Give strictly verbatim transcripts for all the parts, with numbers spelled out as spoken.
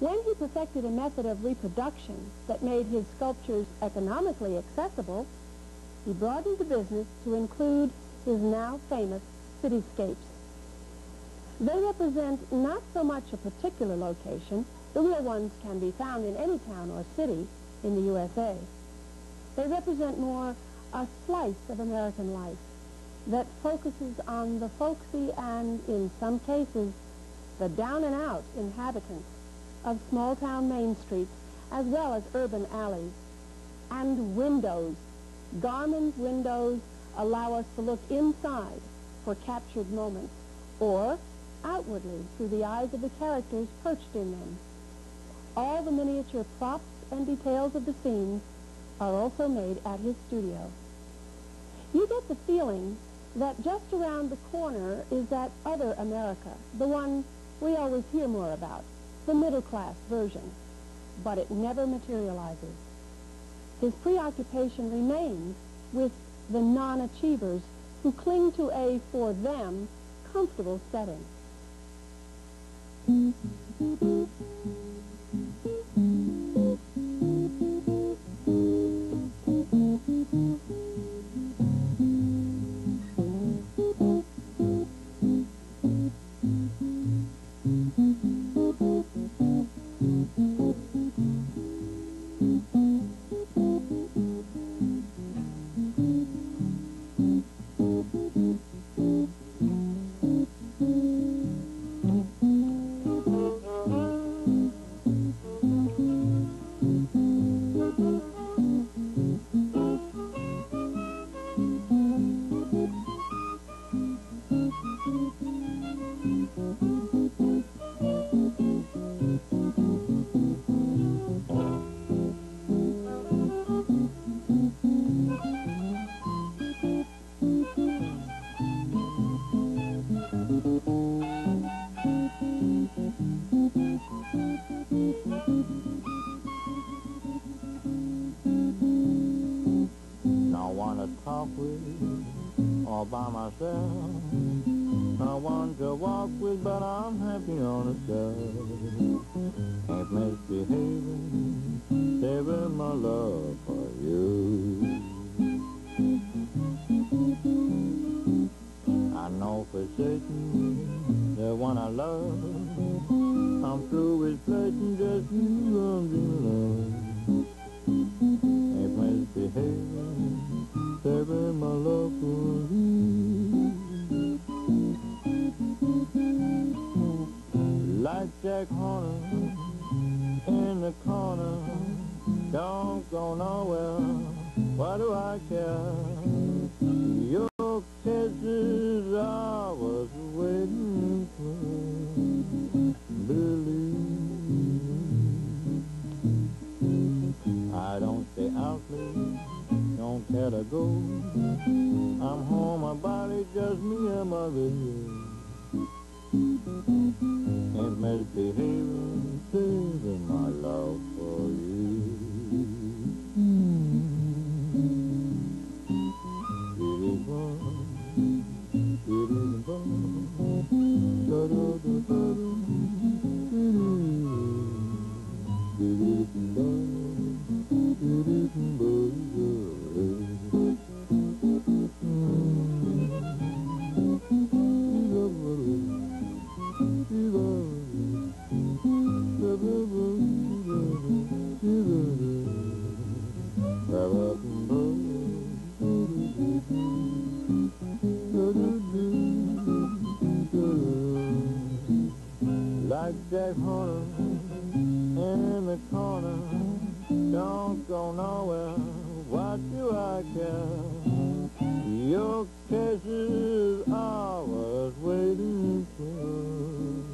When he perfected a method of reproduction that made his sculptures economically accessible, he broadened the business to include his now famous cityscapes. They represent not so much a particular location. The real ones can be found in any town or city in the U S A. They represent more a slice of American life that focuses on the folksy and, in some cases, the down-and-out inhabitants of small-town main streets, as well as urban alleys. And windows. Garmin's windows allow us to look inside for captured moments, or outwardly through the eyes of the characters perched in them. All the miniature props and details of the scenes are also made at his studio. You get the feeling that just around the corner is that other America, the one we always hear more about, the middle-class version, but it never materializes. His preoccupation remains with the non-achievers who cling to a, for them, comfortable setting. All by myself, I want to walk with, but I'm happy on the shelf. Ain't misbehaving, saving my love for you. I know for certain that when I love, I'm through with flirting, just you I'm in love. Ain't misbehaving, saving my love for you. Like Jack Horner in the corner, don't go nowhere, why do I care? Your kisses I was waiting for, believe. I don't stay out late, don't care to go. I'm home, my body, just me and my video. Ain't misbehaving, saving my love for you. Like Jack Horner in the corner, don't go nowhere, what do I care? Your kisses I was waiting for.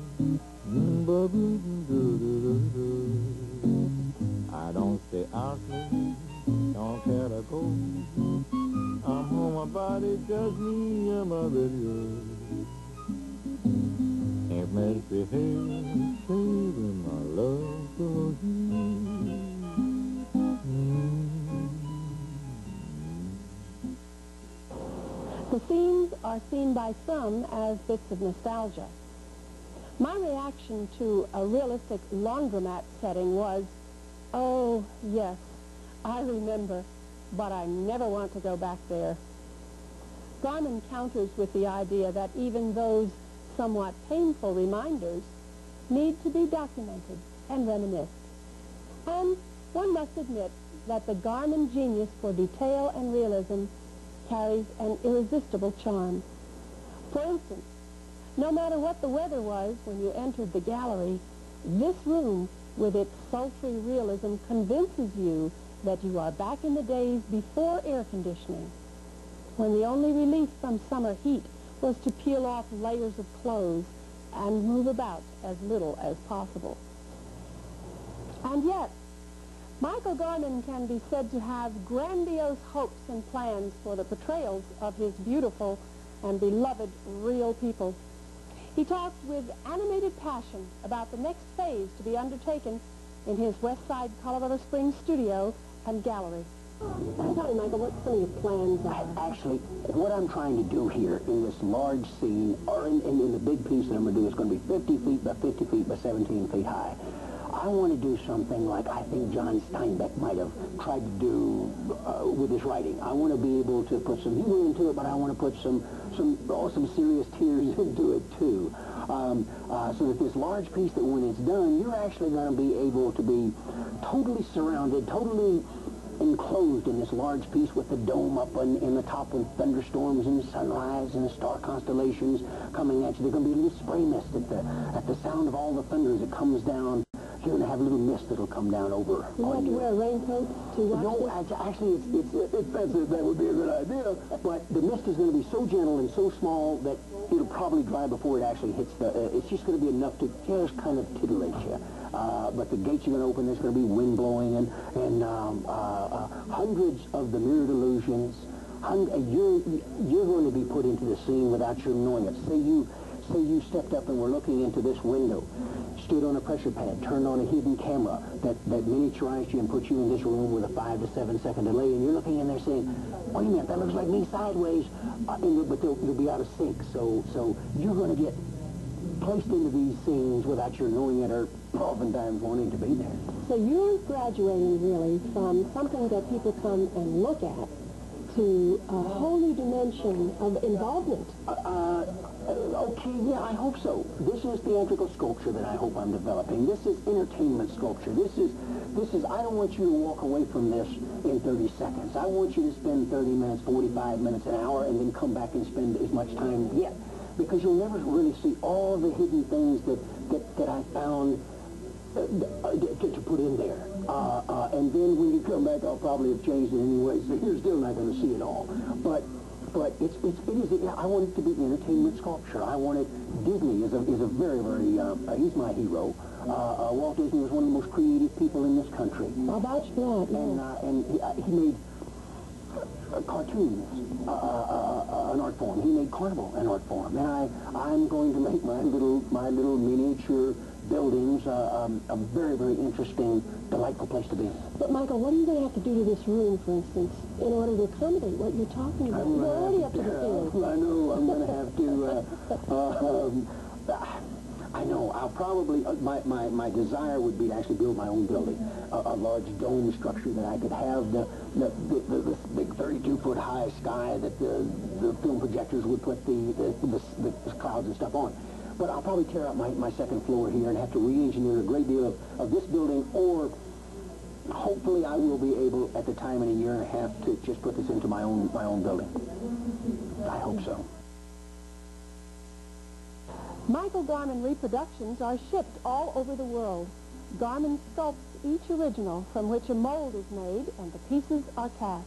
I don't stay out late, don't care to go. I'm home, my body, just me and my radio. Ain't misbehaving, saving my love for you. The scenes are seen by some as bits of nostalgia. My reaction to a realistic laundromat setting was, oh, yes, I remember, but I never want to go back there. Garmin counters with the idea that even those somewhat painful reminders need to be documented and reminisced. And one must admit that the Garmin genius for detail and realism carries an irresistible charm. For instance, no matter what the weather was when you entered the gallery, this room with its sultry realism convinces you that you are back in the days before air conditioning, when the only relief from summer heat was to peel off layers of clothes and move about as little as possible. And yet, Michael Garmin can be said to have grandiose hopes and plans for the portrayals of his beautiful and beloved real people. He talked with animated passion about the next phase to be undertaken in his West Side, Colorado Springs studio and gallery. Tell me, Michael, what some of your plans are? Actually, what I'm trying to do here in this large scene, or in, in, in the big piece that I'm going to do, is going to be fifty feet by fifty feet by seventeen feet high. I want to do something like I think John Steinbeck might have tried to do uh, with his writing. I want to be able to put some humor into it, but I want to put some some oh, some serious tears into it too. Um, uh, so that this large piece, that when it's done, you're actually going to be able to be totally surrounded, totally enclosed in this large piece with the dome up in, in the top with thunderstorms and sunrise and the star constellations coming at you. There's going to be a little spray mist at the at the sound of all the thunder as it comes down. You're going to have a little mist that'll come down over you on have to you. wear a raincoat to watch No, this? actually, it's, it's, it's, that's a, that would be a good idea. But the mist is going to be so gentle and so small that it'll probably dry before it actually hits the... Uh, it's just going to be enough to just kind of titillate you. Uh, but the gates are going to open. There's going to be wind blowing and, and um, uh, uh, hundreds of the mirrored illusions. Hund you're, you're going to be put into the scene without your knowing it. Say you... Say you stepped up and were looking into this window, stood on a pressure pad, turned on a hidden camera that, that miniaturized you and put you in this room with a five to seven second delay, and you're looking in there saying, wait a minute, that looks like me sideways, uh, and, but you'll, you'll be out of sync. So, so you're going to get placed into these scenes without your knowing it or oftentimes wanting to be there. So you're graduating really from something that people come and look at to a whole new dimension of involvement. Uh, uh, okay, yeah, I hope so. This is theatrical sculpture that I hope I'm developing. This is entertainment sculpture. This is, this is, I don't want you to walk away from this in thirty seconds. I want you to spend thirty minutes, forty-five minutes, an hour, and then come back and spend as much time yet. Because you'll never really see all the hidden things that, that, that I found uh, to, to put in there. Uh, uh, and then when you come back, I'll probably have changed it anyway, so you're still not going to see it all. But but it's, it's, it is, I want it to be entertainment sculpture. I want it, Disney is a, is a very, very, uh, uh, he's my hero. Uh, uh, Walt Disney was one of the most creative people in this country. I'll vouch for that, And, uh, and he, uh, he made uh, cartoons, uh, uh, uh, an art form. He made Carnival an art form. And I, I'm going to make my little, my little miniature buildings uh, um, a very, very interesting, delightful place to be. But, Michael, what are you going to have to do to this room, for instance, in order to accommodate what you're talking about? I'm You're already up to the uh, ceiling. I know, I'm going to have to, uh, uh, um, I know, I'll probably, uh, my, my, my desire would be to actually build my own building, a, a large dome structure that I could have the, the, the, the, the big thirty-two foot high sky that the, the film projectors would put the, the, the, the clouds and stuff on. But I'll probably tear out my, my second floor here and have to re-engineer a great deal of, of this building, or hopefully I will be able, at the time in a year and a half, to just put this into my own, my own building. I hope so. Michael Garmin reproductions are shipped all over the world. Garmin sculpts each original from which a mold is made and the pieces are cast.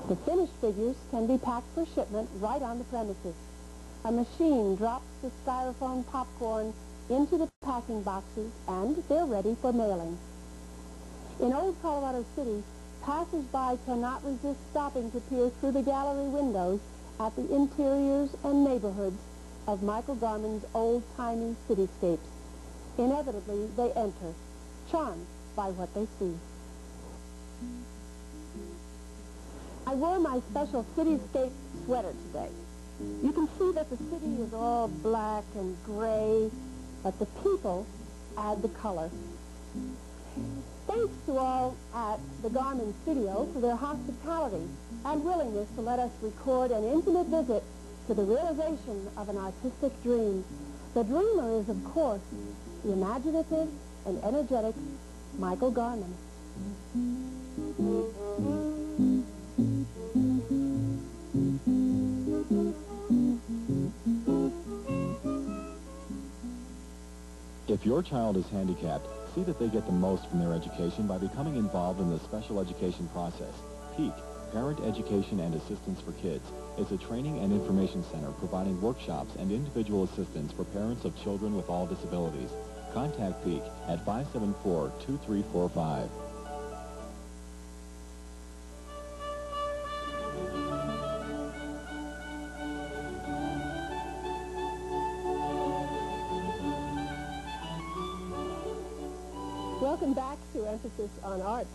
The finished figures can be packed for shipment right on the premises. A machine drops the styrofoam popcorn into the packing boxes, and they're ready for mailing. In Old Colorado City, passers-by cannot resist stopping to peer through the gallery windows at the interiors and neighborhoods of Michael Garman's old-timey cityscapes. Inevitably, they enter, charmed by what they see. I wore my special cityscape sweater today. You can see that the city is all black and gray, but the people add the color. Thanks to all at the Garmin studio for their hospitality and willingness to let us record an intimate visit to the realization of an artistic dream. The dreamer is, of course, the imaginative and energetic Michael Garman. If your child is handicapped, see that they get the most from their education by becoming involved in the special education process. PEAK, Parent Education and Assistance for Kids, is a training and information center providing workshops and individual assistance for parents of children with all disabilities. Contact PEAK at five seven four, two three four five. Welcome back to Emphasis on Art.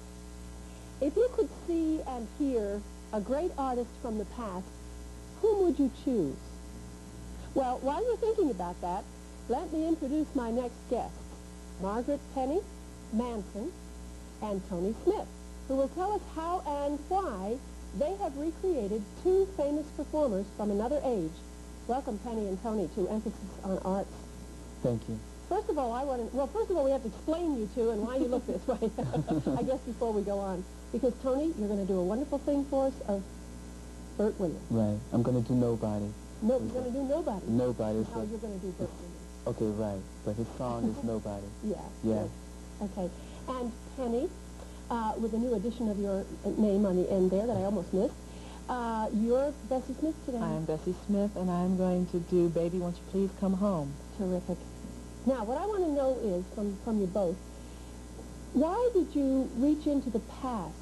If you could see and hear a great artist from the past, whom would you choose? Well, while you're thinking about that, let me introduce my next guests, Margaret Penny-Manson and Tony Smith, who will tell us how and why they have recreated two famous performers from another age. Welcome, Penny and Tony, to Emphasis on Arts. Thank you. First of all, I want to, well, first of all, we have to explain you two and why you look this way, I guess, before we go on. Because, Tony, you're going to do a wonderful thing for us of Bert Williams. Right. I'm going to do Nobody. No, you're going to do Nobody. Nobody. How you're going to do Bert Williams. Okay, right. But his song is Nobody. Yeah. Yeah. Okay. And Penny, uh, with a new addition of your name on the end there that I almost missed, uh, you're Bessie Smith today. I'm Bessie Smith, and I'm going to do Baby, Won't You Please Come Home. Terrific. Now, what I want to know is, from, from you both, why did you reach into the past?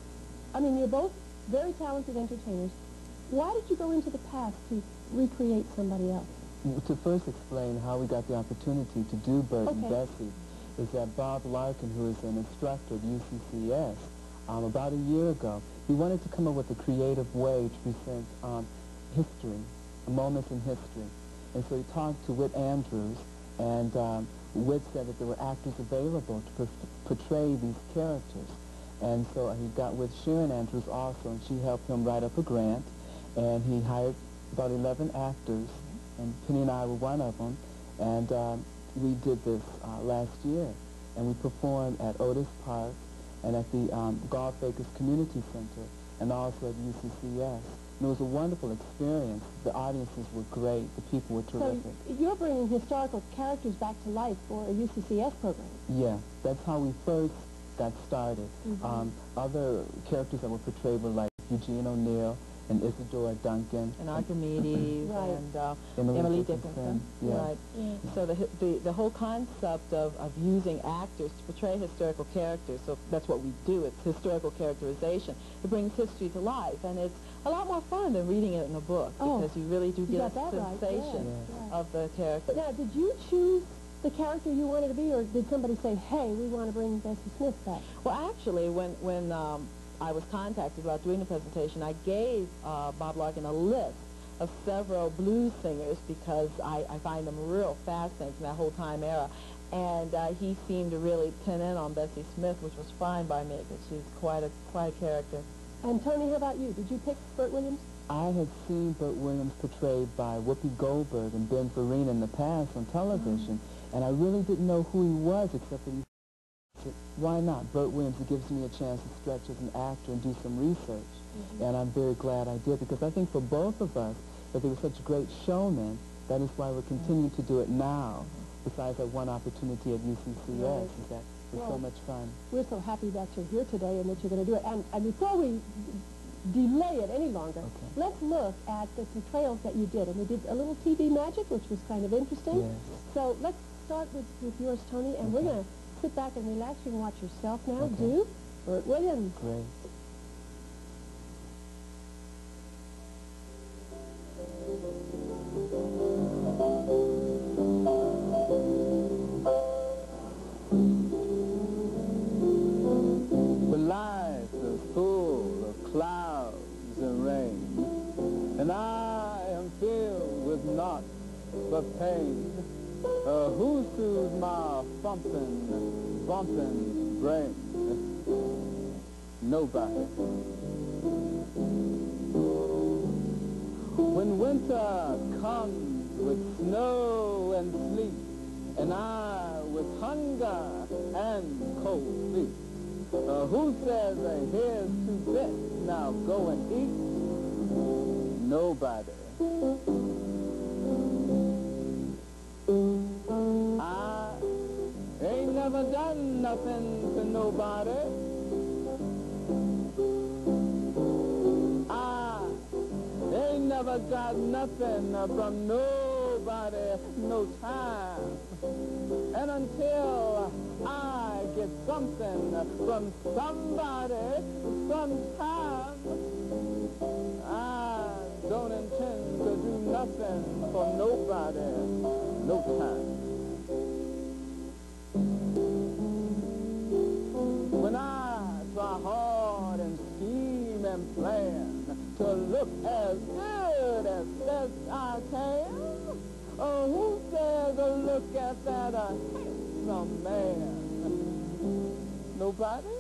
I mean, you're both very talented entertainers. Why did you go into the past to recreate somebody else? To first explain how we got the opportunity to do Bert Okay. and Bessie is that Bob Larkin, who is an instructor at U C C S, um, about a year ago, he wanted to come up with a creative way to present um, history, moments in history. And so he talked to Whit Andrews, and um, Whit said that there were actors available to portray these characters. And so he got with Sharon Andrews also, and she helped him write up a grant. And he hired about eleven actors, and Penny and I were one of them. And um, we did this uh, last year. And we performed at Otis Park and at the um, Golf Acres Community Center, and also at U C C S. And it was a wonderful experience. The audiences were great. The people were terrific. So you're bringing historical characters back to life for a U C C S program. Yeah, that's how we first got started. Mm-hmm. um, other characters that were portrayed were like Eugene O'Neill and Isadora Duncan. And Archimedes Right. and uh, Emily Emily Dickinson, Dickinson. yeah. Right. Yeah. So the, the, the whole concept of, of using actors to portray historical characters, so that's what we do. It's historical characterization. It brings history to life, and it's a lot more fun than reading it in a book, Oh, because you really do you get a got that right, sensation yeah. Yeah. of the character. Now, did you choose the character you wanted to be, or did somebody say, hey, we want to bring Bessie Smith back? Well, actually, when, when um, I was contacted about doing the presentation, I gave uh, Bob Larkin a list of several blues singers because I, I find them real fascinating from that whole time era. And uh, he seemed to really pin in on Bessie Smith, which was fine by me because she's quite a, quite a character. And Tony, how about you? Did you pick Bert Williams? I had seen Bert Williams portrayed by Whoopi Goldberg and Ben Farina in the past on television, mm-hmm. and I really didn't know who he was except that he said, why not? Bert Williams, it gives me a chance to stretch as an actor and do some research. Mm-hmm. And I'm very glad I did, because I think for both of us, that they were such great showmen, that is why we're continuing to do it now, mm-hmm. besides that one opportunity at U C C S, right. is that it's well, so much fun. We're so happy that you're here today and that you're going to do it. And, and before we delay it any longer. Okay. Let's look at the portrayals that you did. And we did a little T V magic, which was kind of interesting. Yes. So let's start with, with yours, Tony, and Okay. we're going to sit back and relax. You can watch yourself now. Okay. Do Bert Williams. Great. But life is full of clouds and rain, and I am filled with naught but pain. Uh, who soothes my thumping, bumping brain? Nobody. When winter comes with snow and sleet, and I with hunger and cold feet, uh, who says uh, here's two bits, now go and eat? Nobody. I ain't never done nothing to nobody. I ain't never got nothing from nobody no time. And until I get something from somebody sometime, I don't intend to do nothing for nobody no time. When I try hard and scheme and plan to look as good as best I can, oh, who says to look at that uh, handsome man? Nobody?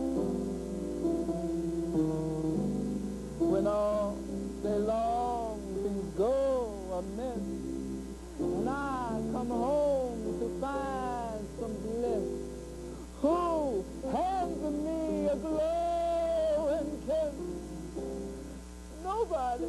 When all day long things go amiss, and I come home to find some bliss, who hands me a glowing kiss? Nobody.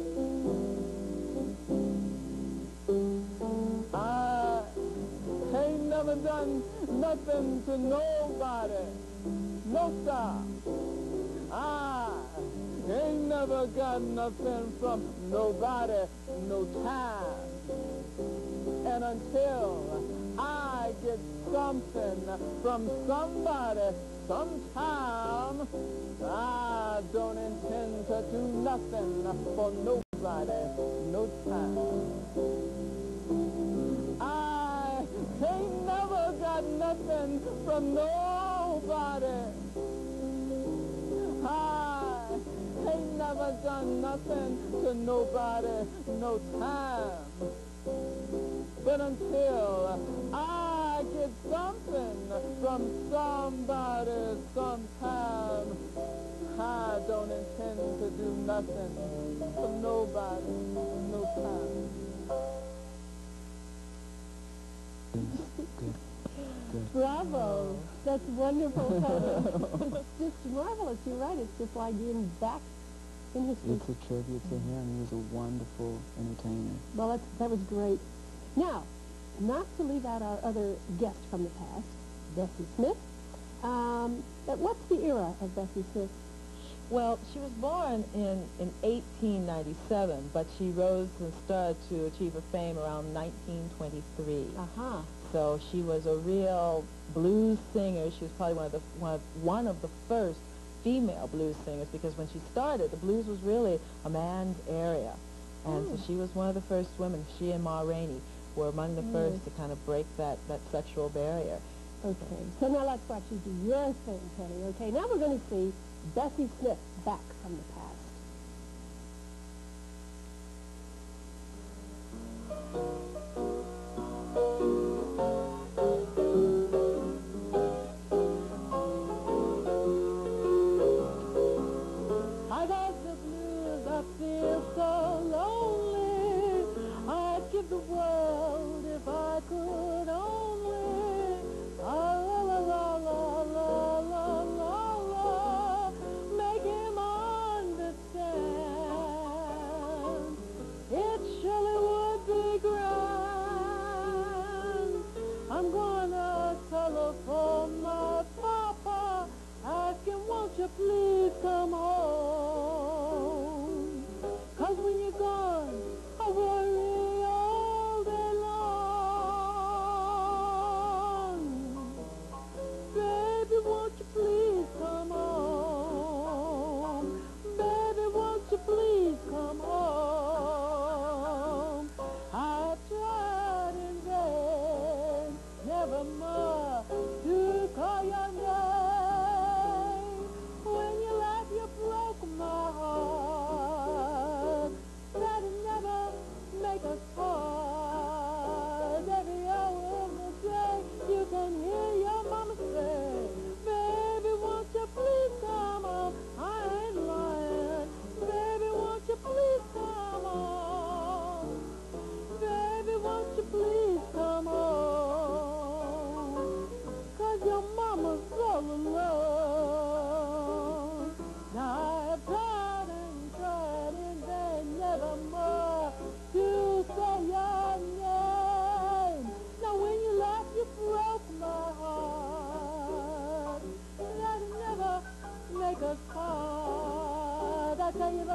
I ain't never done nothing to nobody. No, sir. I ain't never got nothing from nobody no time. And until I get something from somebody sometime, I don't intend to do nothing for nobody no time. I ain't never got nothing from nobody. I ain't never done nothing to nobody no time. But until I get something from somebody sometime, I don't intend to do nothing for nobody no time. Good. Good. Bravo. That's wonderful, Tony. It's just marvelous. You're right. It's just like being back in history. It's a tribute to him. He was a wonderful entertainer. Well, that's, that was great. Now, not to leave out our other guest from the past, Bessie Smith. Um, but what's the era of Bessie Smith? Well, she was born in, in eighteen ninety-seven, but she rose and started to achieve her fame around nineteen twenty-three. Uh-huh. So she was a real blues singer. She was probably one of the one of, one of the first female blues singers, because when she started, the blues was really a man's area. And Mm. so she was one of the first women. She and Ma Rainey were among the Mm. first to kind of break that, that sexual barrier. Okay. So now let's watch you do your thing, Penny. Okay, now we're going to see Bessie Smith back from the past. I got the blues, I feel so lonely. I'd give the world if I could only. La la la la la la la la la. Make him understand.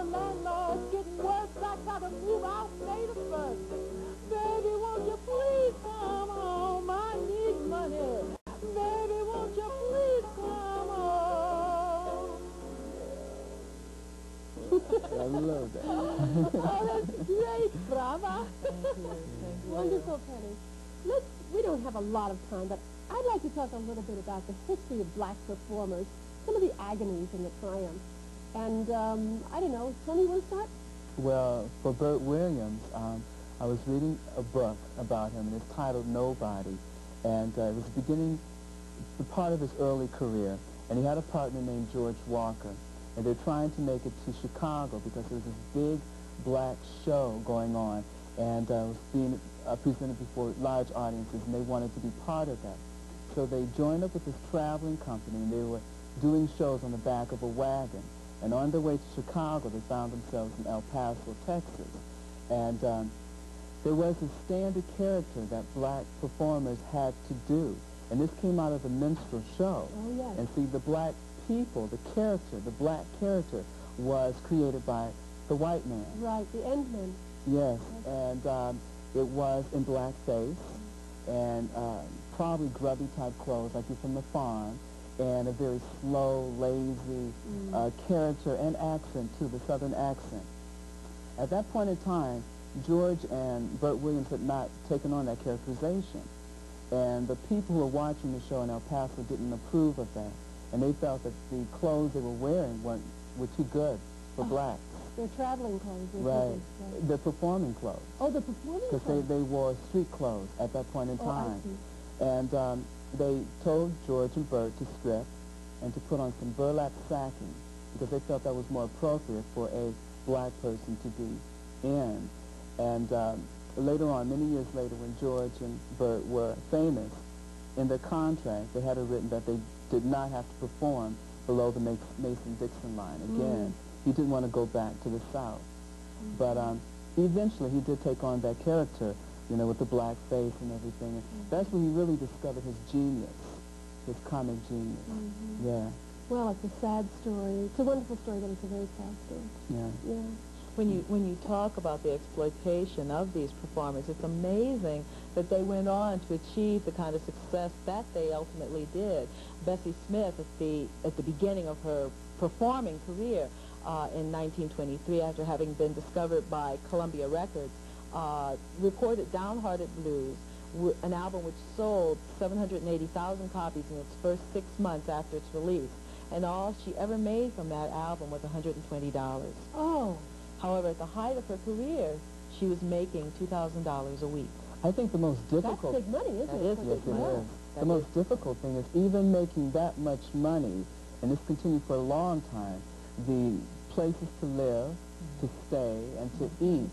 the landlord's getting worse. I gotta move out May the first. Baby, won't you please come home? I need money. Baby, won't you please come home? I love that. Oh, that's great, Brava. Thank you. Thank you. Wonderful, Penny. Let's, we don't have a lot of time, but I'd like to talk a little bit about the history of black performers, some of the agonies and the triumph. And, um, I don't know, Tony, you want to start? Well, for Bert Williams, um, I was reading a book about him, and it's titled Nobody. And uh, it was the beginning, the part of his early career. And he had a partner named George Walker. And they're trying to make it to Chicago because there was this big black show going on. And uh, it was being uh, presented before large audiences, and they wanted to be part of that. So they joined up with this traveling company, and they were doing shows on the back of a wagon. And on their way to Chicago, they found themselves in El Paso, Texas. And um, there was a standard character that black performers had to do. And this came out of the minstrel show. Oh, yes. And see, the black people, the character, the black character, was created by the white man. Right, the endmen. Yes, and um, it was in blackface, and uh, probably grubby type clothes, like you're from the farm, and a very slow, lazy Mm. uh, character and accent to the southern accent. At that point in time, George and Bert Williams had not taken on that characterization, and the people who were watching the show in El Paso didn't approve of that, and they felt that the clothes they were wearing weren't, were too good for Oh. blacks. They're traveling clothes. they're Right, business, the performing clothes. Oh, the performing Because clothes. they, they wore street clothes at that point in Oh, I time. see. And um, they told George and Bert to strip and to put on some burlap sacking because they felt that was more appropriate for a black person to be in. And um, later on, many years later, when George and Bert were famous, in their contract, they had it written that they did not have to perform below the Mason-Dixon line again. Mm. He didn't want to go back to the South. Mm. But um, eventually he did take on that character, you know, with the black face and everything. And Mm. that's when he really discovered his genius, his comic genius. Mm-hmm. Yeah, Well, it's a sad story. It's a wonderful story, but it's a very sad story. yeah. Yeah. When you, when you talk about the exploitation of these performers, it's amazing that they went on to achieve the kind of success that they ultimately did. Bessie Smith, at the, at the beginning of her performing career uh, in nineteen twenty-three, after having been discovered by Columbia Records, uh, recorded Downhearted Blues, w an album which sold seven hundred eighty thousand copies in its first six months after its release. And all she ever made from that album was one hundred twenty dollars. Oh. However, at the height of her career, she was making two thousand dollars a week. I think the most That's difficult... big money, isn't That it? is for Yes, big it money? is. That The most difficult thing is even making that much money, and this continued for a long time, the places to live, to stay, and to eat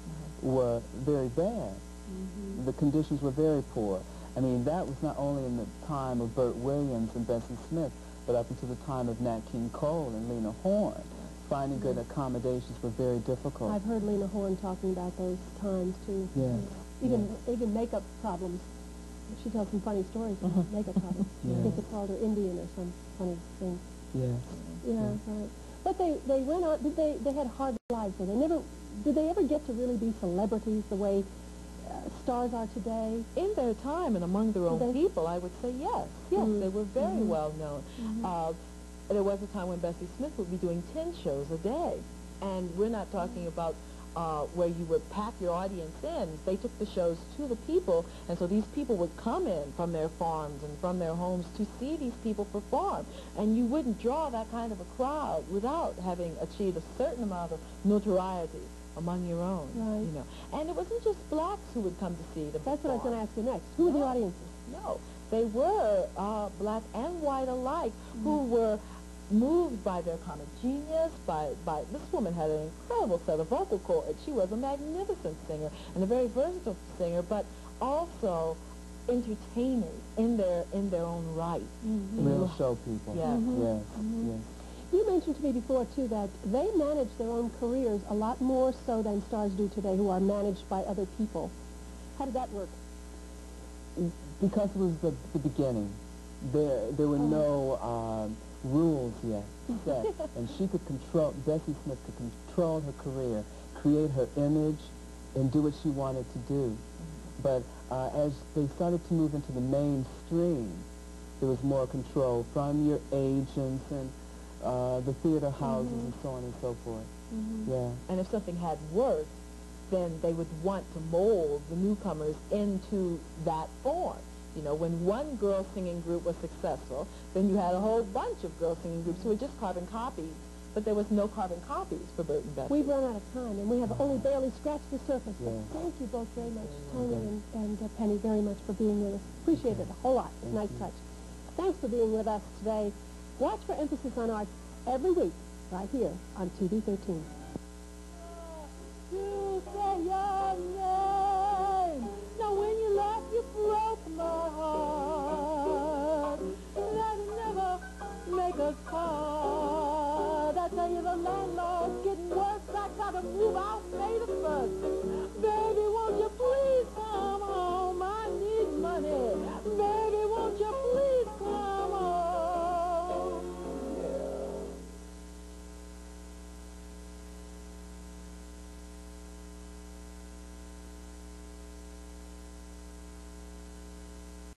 were very bad. Mm-hmm. The conditions were very poor. I mean, that was not only in the time of Bert Williams and Bessie Smith, but up until the time of Nat King Cole and Lena Horne. Finding good accommodations were very difficult. I've heard Lena Horne talking about those times, too. Yes. Even, even makeup problems. She tells some funny stories about makeup problems. I think Yes. they called her Indian or some funny thing. Yes. Yeah, right. But they, they went on, did they, they had hard lives, so they never, did they ever get to really be celebrities the way uh, stars are today? In their time and among their own They- people, I would say yes. Yes, Mm. they were very Mhm. well known. Mhm. Uh, there was a time when Bessie Smith would be doing ten shows a day. And we're not talking about uh, where you would pack your audience in. They took the shows to the people, and so these people would come in from their farms and from their homes to see these people perform. And you wouldn't draw that kind of a crowd without having achieved a certain amount of notoriety among your own, Right. you know. And it wasn't just blacks who would come to see them That's what I was going perform. to ask you next. Who were the No. audiences? No, they were uh, black and white alike who were moved by their comic genius, by, by, this woman had an incredible set of vocal cords. She was a magnificent singer and a very versatile singer, but also entertainers in their, in their own right. Mm-hmm. Real show people. Yeah. Mhm. Yes, Mhm. yes. You mentioned to me before, too, that they managed their own careers a lot more so than stars do today, who are managed by other people. How did that work? Because it was the, the beginning. There, there were no um, rules yet set, and she could control, Bessie Smith could control her career, create her image, and do what she wanted to do. Mm-hmm. But uh, as they started to move into the mainstream, there was more control from your agents and uh, the theater houses Mm-hmm. and so on and so forth. Mm-hmm. Yeah. And if something had worked, then they would want to mold the newcomers into that form. You know, when one girl singing group was successful, then you had a whole bunch of girl singing groups who were just carbon copies, but there was no carbon copies for Bert and Bessie. We've run out of time, and we have only barely scratched the surface. Yeah. But thank you both very much, Tony Okay. and, and uh, Penny, very much for being with us. Appreciate it a whole lot. It's a nice touch. Thanks for being with us today. Watch for Emphasis on Arts every week, right here on T V thirteen. You say your name. Now when you left, you broke my heart. That'll never make us part. I tell you, the landlord's getting worse. I gotta move out May the first.